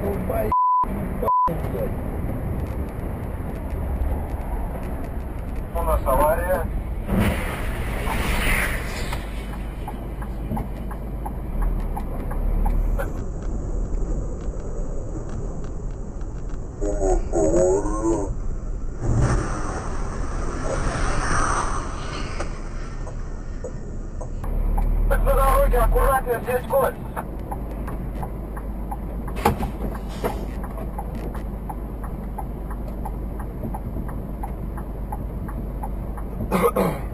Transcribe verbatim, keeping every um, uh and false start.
Ой, блядь. У нас авария. На дороге аккуратнее, здесь кость. Ugh.